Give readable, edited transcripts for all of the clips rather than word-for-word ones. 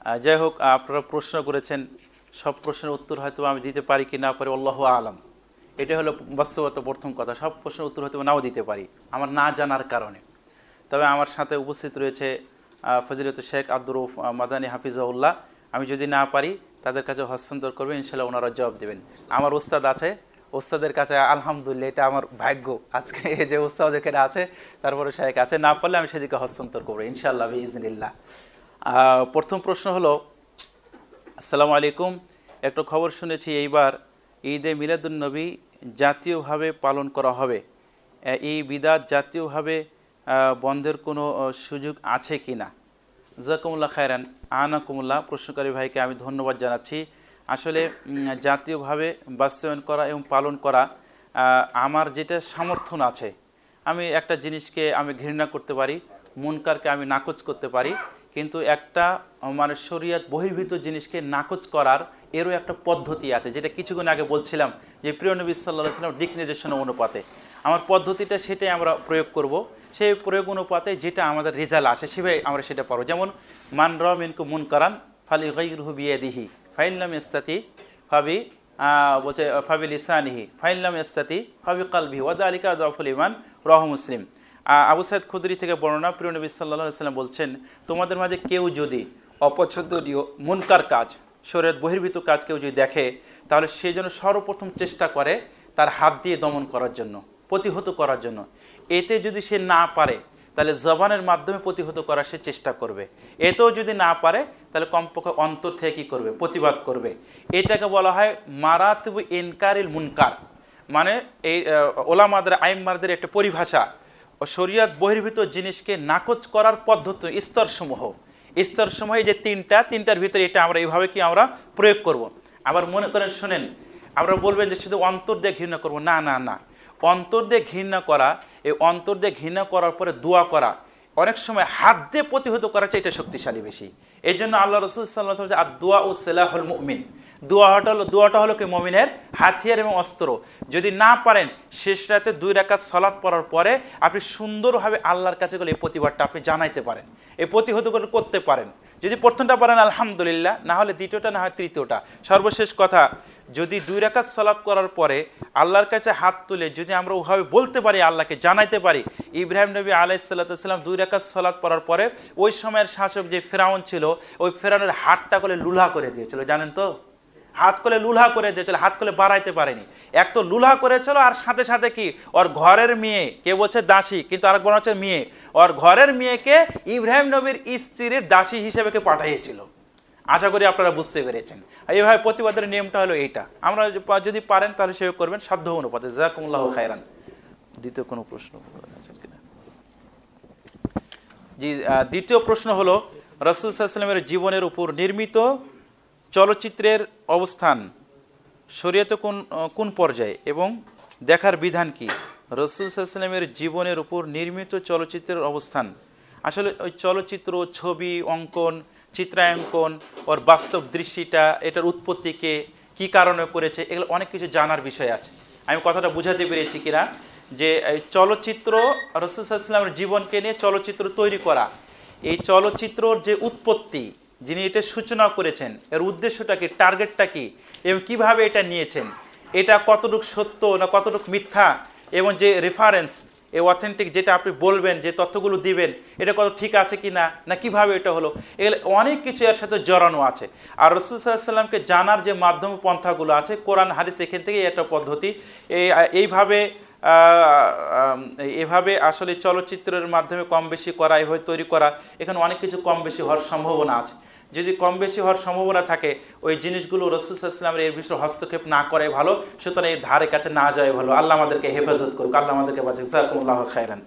যাই হোক, আপনারা প্রশ্ন করেছেন, সব প্রশ্নের উত্তর হয়তো আমি দিতে পারি কি না পারি আল্লাহু আলাম। এটা হলো বাস্তবতা প্রথম কথা। সব প্রশ্নের উত্তর হয়তো নাও দিতে পারি আমার না জানার কারণে। তবে আমার সাথে উপস্থিত রয়েছে ফজিলত শেখ আব্দুর রউফ মাদানী হাফিজাহুল্লাহ। আমি যদি না পারি তাদের কাছে হস্তান্তর করবে, ইনশাল্লাহ ওনারা জবাব দেবেন। আমার উস্তাদ আছে, উস্তাদের কাছে আলহামদুলিল্লাহ, এটা আমার ভাগ্য আজকে যে উস্তাদ এখানে আছে, তারপরে শেখ আছে, না পারলে আমি সেদিকে হস্তান্তর করবো ইনশাল্লাহ বিইজনিল্লাহ। প্রথম প্রশ্ন হলো, আসসালামু আলাইকুম, একটা খবর শুনেছি এইবার ঈদে মিলাদুন্নবী জাতীয়ভাবে পালন করা হবে। এই বিদাত জাতীয়ভাবে বন্ধের কোনো সুযোগ আছে কি না? জাযাকুমুল্লাহ খায়রান, আনাকুমুল্লাহ। প্রশ্নকারী ভাইকে আমি ধন্যবাদ জানাচ্ছি। আসলে জাতীয়ভাবে বাস্তবায়ন করা এবং পালন করা আমার যেটা সমর্থন আছে, আমি একটা জিনিসকে আমি ঘৃণা করতে পারি, মুনকারকে আমি নাকচ করতে পারি, কিন্তু একটা মানে শরীয়ত বহির্ভূত জিনিসকে নাকচ করার এরও একটা পদ্ধতি আছে, যেটা কিছুক্ষণ আগে বলছিলাম যে প্রিয় নবী সাল্লাল্লাহু আলাইহি ওয়াসাল্লাম দিক নির্দেশনা অনুপাতে আমার পদ্ধতিটা সেটাই আমরা প্রয়োগ করব। সেই প্রয়োগ অনুপাতে যেটা আমাদের রেজাল্ট আসে সেভাবে আমরা সেটা পারবো। যেমন মান রা মিনকুম মুনকারান ফালিগাইরহু বিয়াদিহি ফাইন লাম ইয়াস্তাতি ফাবি বলছে ফাবি লিসানিহি ফাইন লাম ইয়াস্তাতি ফাবি কলবিহি ওয়া যালিকা আযফুল ঈমান, রাওয়াহু মুসলিম। আবু সাঈদ খুদরি থেকে বর্ণনা, প্রিয় নবী সাল্লাল্লাহু আলাইহি ওয়াসাল্লাম বলছেন, তোমাদের মাঝে কেউ যদি অপছন্দনীয় মুনকার কাজ, শরীয়ত বহির্ভূত কাজ কেউ যদি দেখে, তাহলে সে যেন সর্বপ্রথম চেষ্টা করে তার হাত দিয়ে দমন করার জন্য, প্রতিহত করার জন্য। এতে যদি সে না পারে তাহলে জবানের মাধ্যমে প্রতিহত করার সে চেষ্টা করবে। এতেও যদি না পারে তাহলে কমপক্ষে অন্তর থেকে কী করবে? প্রতিবাদ করবে। এটাকে বলা হয় মারাতিবু ইনকারিল মুনকার। মানে এই ওলামাদের আইম্মাদের একটা পরিভাষা, শরীয়ত বহির্ভূত জিনিসকে নাকচ করার পদ্ধতি স্তরসমূহ। যে তিনটার ভিতরে এটা আমরা এইভাবে কি আমরা প্রয়োগ করব। আবার মনে করেন, শোনেন, আমরা বলবেন যে শুধু অন্তর দিয়ে ঘৃণা করবো, না না না, অন্তর দিয়ে ঘৃণা করা, এই অন্তর দিয়ে ঘৃণা করার পরে দোয়া করা, অনেক সময় হাত দিয়ে প্রতিহত করা চাই, এটা শক্তিশালী বেশি। এই জন্য আল্লাহ রাসূল সাল্লাল্লাহু আলাইহি ওয়াসাল্লাম আদ-দুআ ও সিলাহুল মুমিন, দোয়াটা হলো কি মুমিনের হাতিয়ার এবং অস্ত্র। যদি না পারেন শেষ রাতে 2 রাকাত সালাত পড়ার পরে আপনি সুন্দরভাবে আল্লাহর কাছে গেলে এই প্রতিবাদটা আপনি জানাইতে পারেন, এই প্রতিহত করতে পারেন। যদি প্রথমটা পারেন আলহামদুলিল্লাহ, না হলে দ্বিতীয়টা, না হয় তৃতীয়টা। সর্বশেষ কথা, যদি 2 রাকাত সালাত করার পরে আল্লাহর কাছে হাত তুলে যদি আমরা ওভাবে বলতে পারি, আল্লাহকে জানাইতে পারি, ইব্রাহিম নবী আলাইহিস সালাম 2 রাকাত সালাত পড়ার পরে ওই সময়ের শাসক যে ফেরাউন ছিল, ওই ফেরাউনের হাতটা করে লুলা করে দিয়েছিল, জানেন তো? হাত করে লুলা করে দিয়েছিল, হাত করে বাড়াইতে পারেনি। এক তো লুলা করেছিল, আর সাথে সাথে কি ওর ঘরের মেয়ে, কে বলছে দাসী, কিন্তু আরেক বলা হচ্ছে মেয়ে, ওর ঘরের মেয়েকে ইব্রাহিম নবীর স্ত্রীর দাসী হিসেবে কে পাঠিয়েছিল। আশা করি আপনারা বুঝতে পেরেছেন। এইভাবে প্রতিবাদের নিয়মটা হলো এইটা। আমরা যদি পারেন তাহলে সেভাবে করবেন সাধ্য অনুপাতে। জাযাকুমুল্লাহু খায়রান। দ্বিতীয় কোনো প্রশ্ন আছে কিনা? জি, দ্বিতীয় প্রশ্ন হলো, রাসূল সাল্লাল্লাহু আলাইহি ওয়াসাল্লামের জীবনের উপর নির্মিত চলচ্চিত্রের অবস্থান শরীয়তে কোন পর্যায়ে এবং দেখার বিধান কি? রাসূল সাল্লাল্লাহু আলাইহি ওয়াসাল্লামের জীবনের উপর নির্মিত চলচ্চিত্রের অবস্থান, আসলে ওই চলচ্চিত্র, ছবি অঙ্কন, চিত্রাঙ্কন, ওর বাস্তব দৃশ্যটা, এটার উৎপত্তিকে কি কারণে করেছে, এগুলো অনেক কিছু জানার বিষয় আছে। আমি কথাটা বুঝাতে পেরেছি কিনা, যে এই চলচ্চিত্র, রাসূল সাল্লাল্লাহু আলাইহি ওয়াসাল্লামের জীবনকে নিয়ে চলচ্চিত্র তৈরি করা, এই চলচ্চিত্রর যে উৎপত্তি, যিনি এটা সূচনা করেছেন, এর উদ্দেশ্যটা কি, টার্গেটটা কি, এবং কিভাবে এটা নিয়েছেন, এটা কতটুকু সত্য না কতটুকু মিথ্যা, এবং যে রেফারেন্স, এই অথেন্টিক যেটা আপনি বলবেন, যে তথ্যগুলো দিবেন, এটা কত ঠিক আছে কি না, না কিভাবে এটা হলো, এগুলো অনেক কিছু এর সাথে জড়ানো আছে। আর রাসূল সাল্লাল্লাহু আলাইহি ওয়াসাল্লামকে জানার যে মাধ্যম পন্থাগুলো আছে, কোরআন হাদিস, এখান থেকে একটা পদ্ধতি। এভাবে আসলে চলচ্চিত্রের মাধ্যমে কম বেশি করা, এভাবে তৈরি করা, এখানে অনেক কিছু কম বেশি হওয়ার সম্ভাবনা আছে। যদি কম বেশি হওয়ার সম্ভাবনা থাকে, ওই জিনিসগুলো রাসূল সাল্লাল্লাহু আলাইহি ওয়াসাল্লামের এর বিষয়ে হস্তক্ষেপ না করে ভালো, সুতরাং এর ধারে কাছে না যায় ভালো। আল্লাহ আমাদেরকে হেফাজত করুক, আল্লাহ আমাদেরকে বাঁচাক। জাযাকুমুল্লাহু খায়রান।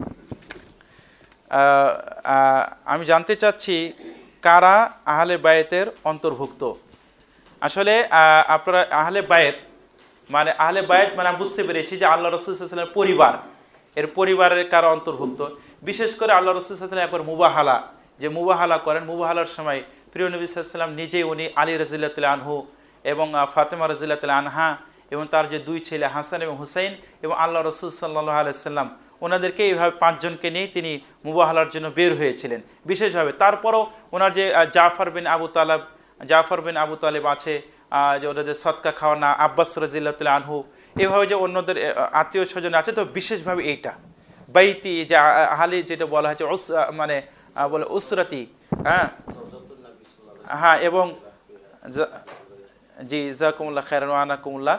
আমি জানতে চাচ্ছি, কারা আহলে বায়েতের অন্তর্ভুক্ত? আসলে আপনারা আহলে বায়েত মানে আমি বুঝতে পেরেছি যে আল্লাহ রাসূল সাল্লাল্লাহু আলাইহি ওয়াসাল্লামের পরিবার, এর পরিবারের কারা অন্তর্ভুক্ত। বিশেষ করে আল্লাহ রাসূল সাল্লাল্লাহু আলাইহি ওয়াসাল্লাম একবার মুবাহালা করেন। মুবাহালার সময় প্রিয় নবী সাল্লাল্লাহু আলাইহি ওয়াসাল্লাম নিজেই, উনি আলী রাদিয়াল্লাহু আনহু এবং ফাতেমা রাদিয়াল্লাহু আনহা এবং তার যে 2 ছেলে হাসান এবং হুসাইন, এবং আল্লাহ রাসূল সাল্লাল্লাহু আলাইহি ওয়াসাল্লাম ওনাদেরকে এইভাবে 5 জনকে নিয়ে তিনি মুবাহালার জন্য বের হয়েছিলেন বিশেষভাবে। তারপরও ওনার যে জাফর বিন আবু তালেব আছে, যে ওনাদের সদকা খাওয়ানা, আব্বাস রাদিয়াল্লাহু তাআলা আনহু, এভাবে যে অন্যদের আত্মীয় স্বজন আছে, তো বিশেষভাবে এইটা বাইতি যে আহলি যেটা বলা হয়েছে মানে বলে উসরাতি, হ্যাঁ এবং জি জাযাকুমুল্লাহ খায়রান ওয়া আনাকুমুল্লাহ।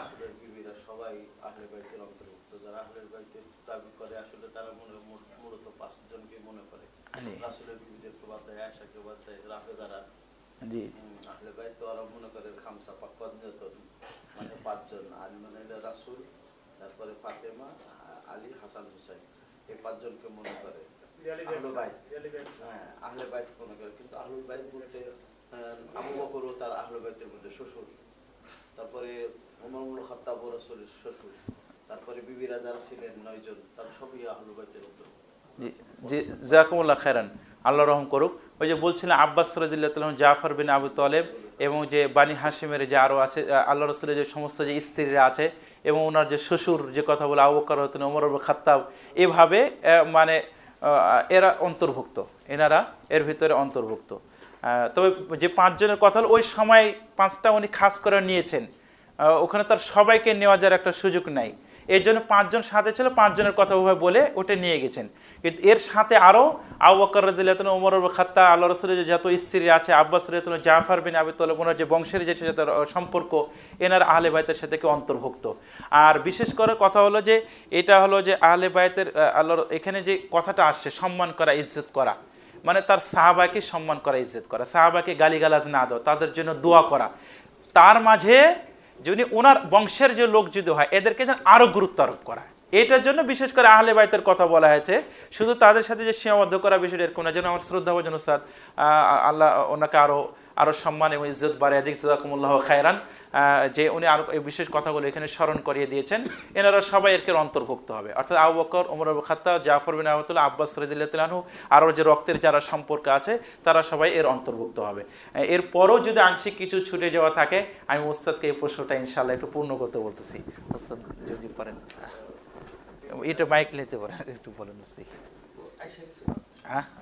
সবাই আহলে বাইতের অন্তর্ভুক্ত। যারা আহলে বাইতের দাবি করে আসলে তারা মূলত 5 জনকে মনে করে। রাসূলের বিবিদেরকে বাদ দেয়, আয়েশাকে বাদ দেয়, রাফেজারা জি আহলে বাইত তো ওরা মনে করে খামসা পাকওয়াত মানে 5 জন, আলী মানে রাসূল, তারপরে ফাতেমা, আলী, হাসান, হুসাইন, এই 5 জনকে মনে করে আহলে বাইত। হ্যাঁ আহলে বাইত মনে করে, কিন্তু আহলুল বাইত বলতে আবু বকরও তার আহলে বাইতের মধ্যে শ্বশুর, তারপরে ওমর ইবনে খাত্তাব রাসূলের শ্বশুর, তারপরে বিবিরা যারা ছিলেন 9 জন, তারা সবই আহলে বাইতের অন্তর্ভুক্ত। জি জাযাকুমুল্লাহ খায়রান, আল্লাহ রহম করুক। ওই যে বলছিলেন আব্বাস রাদিয়াল্লাহু তাআলা, জাফর বিন আবু তালেব এবং যে বানি হাশিমের যে আরো আছে আল্লাহ রাসূলের যে সমস্ত যে স্ত্রীরা আছে এবং ওনার যে শ্বশুর, যে কথা বলে আবু বকর হতেন, ওমর ইবনে খাত্তাব, এভাবে মানে এরা অন্তর্ভুক্ত, এনারা এর ভিতরে অন্তর্ভুক্ত। তবে যে 5 জনের কথা হলো ওই সময় 5টা উনি খাস করে নিয়েছেন, ওখানে তার সবাইকে নেওয়া যাওয়ার একটা সুযোগ নাই, এর জন্য 5 জন সাথে ছিল, 5 জনের কথা ওভাবে বলে ওটা নিয়ে গেছেন। কিন্তু এর সাথে আরো আবু বকর রাদিয়াল্লাহু তাআলা, ওমর ইবনে খাত্তাব, আল্লাহ রাসূলের যে যত স্ত্রী আছে, আব্বাস রাদিয়াল্লাহু তাআলা, জাফর বিন আবি তালেব, ওনার যে বংশের যে সাথে সম্পর্ক, এনার আহলে বাইতের সাথে কি অন্তর্ভুক্ত। আর বিশেষ করে কথা হলো যে এটা হলো যে আহলে বাইতের আল্লাহর এখানে যে কথাটা আসছে সম্মান করা, ইজ্জত করা, মানে তার সাহাবাকে সম্মান করা, ইজ্জত করা, সাহাবাকে গালিগালাজ না দেওয়া, তাদের জন্য দোয়া করা, তার মাঝে যদি ওনার বংশের যে লোক যদি হয় এদেরকে যেন আরো গুরুত্ব আরোপ করা, এটার জন্য বিশেষ করে আহলে বাইতের কথা বলা হয়েছে। শুধু তাদের সাথে যে সীমাবদ্ধ করা বিষয়টা এরকম না, যেন আমার শ্রদ্ধাভাজন উস্তাদ আল্লাহ ওনাকে আরো সম্মান এবং ইজ্জত বাড়িয়ে দিক, জাযাকুমুল্লাহ খায়রান, যে উনি আরো এই বিশেষ কথাগুলো এখানে স্মরণ করিয়ে দিয়েছেন। এনারা সবাই এর অন্তর্ভুক্ত হবে, অর্থাৎ আবু বকর, ওমর ইবনে খাত্তাব, জাফর বিন আবু তালেব, আব্বাস রাদিয়াল্লাহু তাআলা আনহু, আরো যে রক্তের যারা সম্পর্ক আছে তারা সবাই এর অন্তর্ভুক্ত হবে। এরপরও যদি আংশিক কিছু ছুটে যাওয়া থাকে, আমি উস্তাদকে এই প্রশ্নটা ইনশাআল্লাহ একটু পূর্ণ করতে বলতেছি। উস্তাদ যদি পারেন এটা মাইক নিতে পারেন, একটু বলেন। হ্যাঁ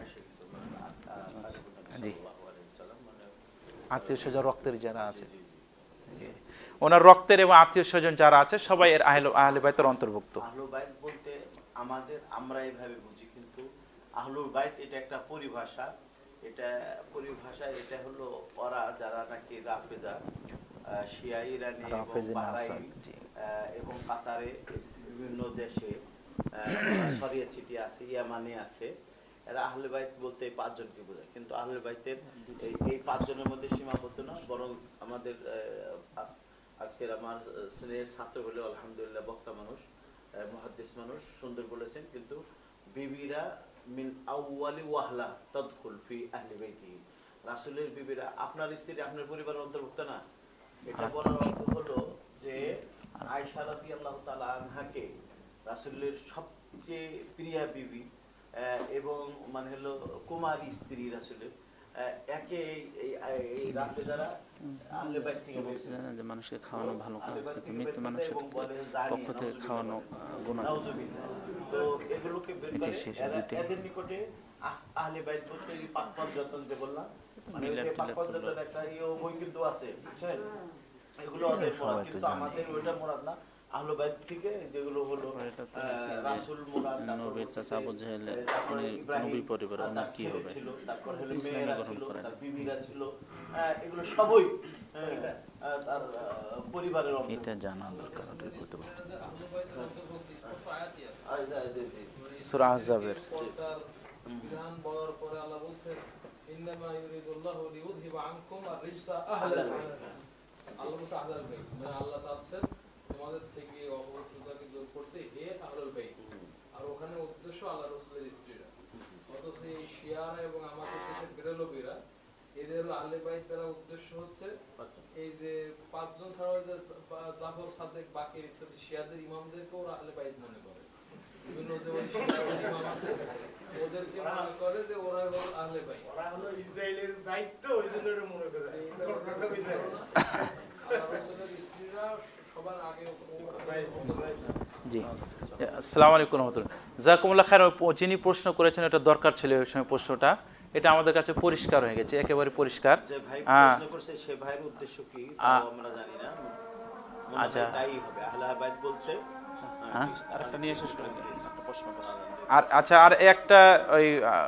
জি, আত্মীয় স্বজন রক্তের যারা আছে, ওনার রক্তের এবং আত্মীয় স্বজন যারা আছে সবাই এর আহলে বাইতের অন্তর্ভুক্ত। আহলুল বাইত বলতে আমরা এইভাবে বুঝি, কিন্তু আহলুল বাইত এটা একটা পরিভাষা, এটা হলো ওরা যারা নাকি রাফেজা, শিয়া, ইরানি এবং কাতারে, বিভিন্ন দেশে ছড়িয়ে ছিটিয়ে আছে, ইয়ামানে আছে, এরা আহলে বাইত বলতে 5 জনকে বোঝায়। কিন্তু আহলে বাইতের এই 5 জনের মধ্যে সীমাবদ্ধ না, বরং আমাদের আজকের আমার স্নেহের ছাত্র হলে আলহামদুলিল্লাহ বক্তা মানুষ, মুহাদ্দিস মানুষ, সুন্দর বলেছেন, কিন্তু বিবিরা মিন আউয়ালি ওয়াহলা তাদখুল ফি আহলি বাইতি, রাসূলের বিবিরা আপনার স্ত্রী আপনার পরিবারের অন্তর্ভুক্ত না। এটা বলার অর্থ হলো যে আয়েশা রাদিয়াল্লাহু তাআলা আনহাকে রাসূলের সবচেয়ে প্রিয়া বিবি এবং মানে হলো কুমারী স্ত্রী রাসূলের, একে এই রাতে যারা আহলে বাইত থেকে বলছেন যে মানুষকে খাওয়ানো ভালো কাজ, কিন্তু মৃত্যু মানুষের পক্ষ থেকে খাওয়ানো গুনাহ। তো এগুলোকে বের করে এদের নিকটে আহলে বাইত বলতে এই পাকপথ যতন যে বললাম, মানে এই পাকপথ যতন একটা বই কিন্তু আছে, বুঝছেন, এগুলো ওদের মুরাদ, কিন্তু আমাদের ওইটা মুরাদ না। আহলে বাইত থেকে যেগুলো হলো রাসূল মুরাদ, নবীর চাচা আবু জাহেল, নবী পরিবার, ওনার কি হবে, তারপর হলো মেয়েরা ছিল, তার বিবিরা ছিল, এগুলো সবই তার পরিবারের অন্তর্ভুক্ত। এটা জানা দরকার, এটা করতে হবে। আহলে বাইতের অন্তর্ভুক্ত স্পষ্ট আয়াতই আছে সূরা আহজাবের বিধান বলার পরে আল্লাহ বলেন ইন্নামা ইউরিদুল্লাহু লিইউযহিবা আনকুম আর-রিজসা আহলাল বাইত। আল্লাহ বলেন আহলাল বাইত, মানে আল্লাহ চাচ্ছেন তোমাদের থেকে অপবিত্রতাকে দূর করতে, হে আহলুল বাইত। আর ওখানে উদ্দেশ্য আল্লাহ রাসূলের স্ত্রীরা, অথচ এই শিয়ারা এবং আমাদের দেশের বেরলভীরা, এদের আহলে বাইত দ্বারা উদ্দেশ্য হচ্ছে এই যে 5 জন ছাড়া যে জাফর, সাদেক, বাকির ইত্যাদি শিয়াদের ইমামদেরকে ওরা আহলে বাইত মনে করে। বিভিন্ন যে শিয়াদের ইমাম আছে ওদেরকে মনে করে যে ওরা হলো আহলে বাইত, ওরা হলো ইসরাইলের বাইত, তো ওইজন্য ওরা মনে করে। আল্লাহ রাসূলের স্ত্রীরা সবার আগে জি, আসসালামু আলাইকুম রহমতুল্লাহ। জাযাকুমুল্লাহ খাইর। যিনি প্রশ্ন করেছেন এটা দরকার ছিল ওই সময় প্রশ্নটা, এটা আমাদের কাছে পরিষ্কার হয়ে গেছে, একেবারে পরিষ্কার। যে ভাই প্রশ্ন করছে সে ভাইয়ের উদ্দেশ্য কি তাও আমরা জানি না, আচ্ছা তাই হবে আহলে বাইত বলতে। আরেকটা নিয়ে শেষ করে দিই, একটা প্রশ্ন করছি। আর আচ্ছা, আর একটা ওই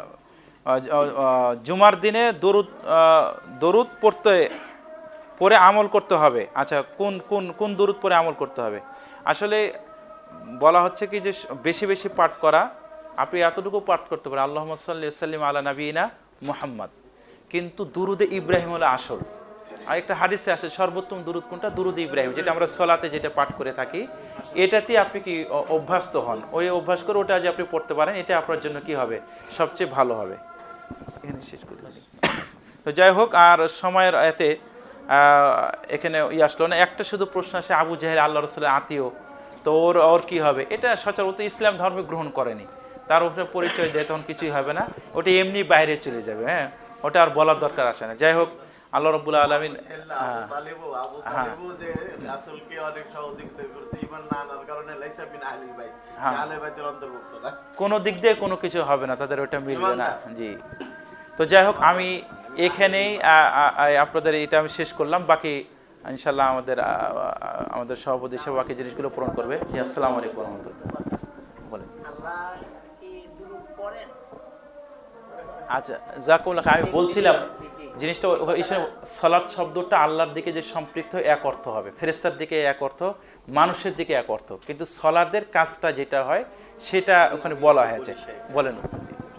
জুমার দিনে দরুদ পরে আমল করতে হবে। আচ্ছা, কোন কোন কোন দরুদ পরে আমল করতে হবে? আসলে বলা হচ্ছে কি যে বেশি বেশি পাঠ করা, আপনি এতটুকু পাঠ করতে পারেন আল্লাহুম্মা সাল্লি ওয়া সাল্লিম আলা নাবিয়িনা মুহাম্মদ, কিন্তু দুরুদে ইব্রাহিম হলো আসল। আর একটা হাদিসে আসে সর্বোত্তম দুরুদ কোনটা? দুরুদে ইব্রাহিম, যেটা আমরা সলাতে যেটা পাঠ করে থাকি, এটাতে আপনি কি অভ্যস্ত হন, ওই অভ্যাস করে ওটা যে আপনি পড়তে পারেন, এটা আপনার জন্য কি হবে? সবচেয়ে ভালো হবে। এখানে শেষ করে দিই। তো যাই হোক, আর সময়ের এতে এখানে আসলো না। একটা শুধু প্রশ্ন আসে, আবু জাহেল আল্লাহ রাসূলের আত্মীয়, তো ওর কি হবে? এটা সচরাচর ইসলাম ধর্মে গ্রহণ করেনি, তার উপরে পরিচয় দেয় তখন কিছুই হবে না, ওটা এমনি বাইরে চলে যাবে। হ্যাঁ, ওটা আর বলার দরকার আসে না। যাই হোক, আল্লাহ রাব্বুল আলামিন আবু যে রাসূলকে অনেক সহযোগিতা করেছে ঈমান না আনার কারণে লাইসা বিন আহলি বাইত, আহলে বাইতের অন্তর্ভুক্ত না, কোনো দিক দিয়ে কোনো কিছু হবে না, তাদের ওটা মিলবে না। জি, তো যাই হোক, আমি এখানেই আপনাদের এটা আমি শেষ করলাম। বাকি ইনশাল্লাহ আমাদের সভাপতি সব বাকি জিনিসগুলো পূরণ করবে। আসসালামু আলাইকুম ওয়া রাহমাতুল্লাহ। বলেন। আচ্ছা, যাকুল্লাহ, আমি বলছিলাম জিনিসটা সালাত শব্দটা আল্লাহর দিকে যে সম্পৃক্ত, এক অর্থ হবে, ফেরেশতার দিকে এক অর্থ, মানুষের দিকে এক অর্থ, কিন্তু সালাতের কাজটা যেটা হয় সেটা ওখানে বলা হয়েছে। বলেন।